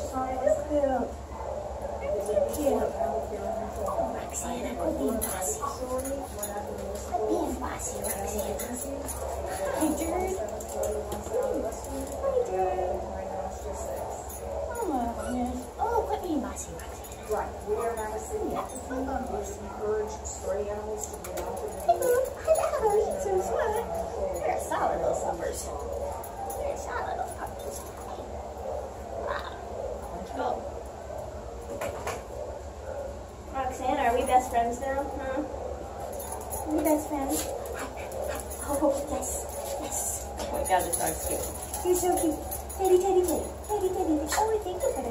Roxana, quit being bossy. Quit being bossy, Roxana. Hi, Jared. Hi, Jared. Oh, quit being bossy, Roxana. Right. We are not a city. That's the thing. We encourage stray animals to get out of the Hello, you so smart. They're solid little summers. They're solid little puppies. Wow. Oh. Roxana, are we best friends now? Huh? Are we best friends? Oh, yes. Yes. Oh my god, this dog's cute. You're so cute. Teddy, teddy, teddy. Teddy, teddy, teddy. Oh, I think you're